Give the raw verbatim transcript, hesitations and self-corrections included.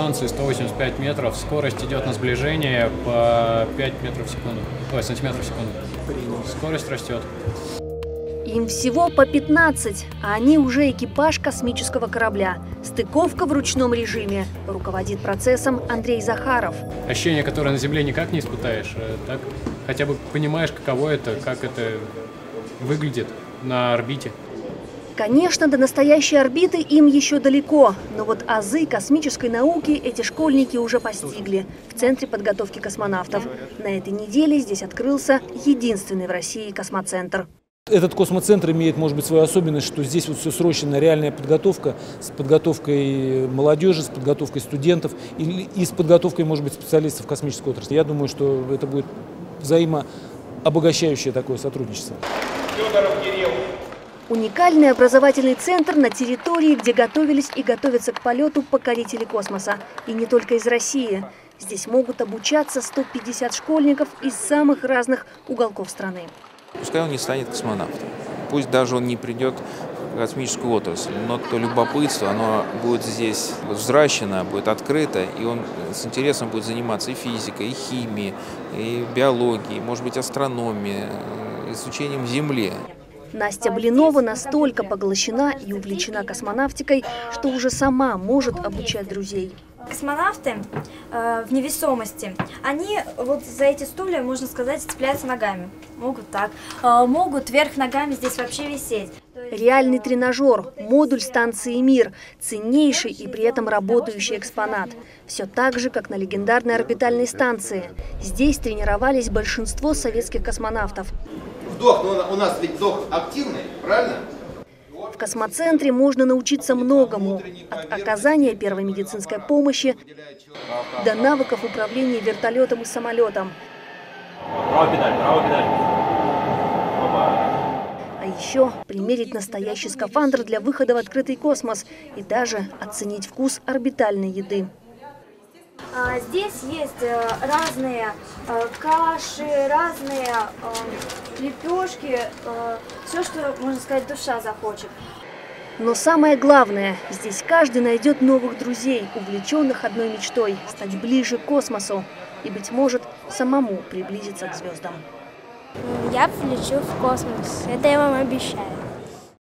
дистанции сто восемьдесят пять метров. Скорость идет на сближение по пять метров в секунду. Ой, сантиметров в секунду. Скорость растет. Им всего по пятнадцать, а они уже экипаж космического корабля. Стыковка в ручном режиме. Руководит процессом Андрей Захаров. Ощущение, которое на Земле никак не испытаешь. Так хотя бы понимаешь, каково это, как это выглядит на орбите. Конечно, до настоящей орбиты им еще далеко, но вот азы космической науки эти школьники уже постигли в Центре подготовки космонавтов. На этой неделе здесь открылся единственный в России космоцентр. Этот космоцентр имеет, может быть, свою особенность, что здесь вот все срочно, реальная подготовка с подготовкой молодежи, с подготовкой студентов и, и с подготовкой, может быть, специалистов космической отрасли. Я думаю, что это будет взаимообогащающее такое сотрудничество. Уникальный образовательный центр на территории, где готовились и готовятся к полету покорители космоса. И не только из России. Здесь могут обучаться сто пятьдесят школьников из самых разных уголков страны. Пускай он не станет космонавтом, пусть даже он не придет в космическую отрасль, но то любопытство, оно будет здесь взращено, будет открыто, и он с интересом будет заниматься и физикой, и химией, и биологией, может быть, астрономией, изучением Земли. Настя Блинова настолько поглощена и увлечена космонавтикой, что уже сама может обучать друзей. Космонавты э, в невесомости, они вот за эти стулья, можно сказать, цепляются ногами. Могут так. Э, могут вверх ногами здесь вообще висеть. Реальный тренажер, модуль станции «Мир», ценнейший и при этом работающий экспонат. Все так же, как на легендарной орбитальной станции. Здесь тренировались большинство советских космонавтов. Вдох, но у нас ведь вдох активный, правильно? В космоцентре можно научиться многому. От оказания первой медицинской помощи до навыков управления вертолетом и самолетом. Правая педаль, правая педаль. А еще примерить настоящий скафандр для выхода в открытый космос и даже оценить вкус орбитальной еды. Здесь есть разные каши, разные лепешки, все, что, можно сказать, душа захочет. Но самое главное, здесь каждый найдет новых друзей, увлеченных одной мечтой – стать ближе к космосу и, быть может, самому приблизиться к звездам. Я полечу в космос, это я вам обещаю.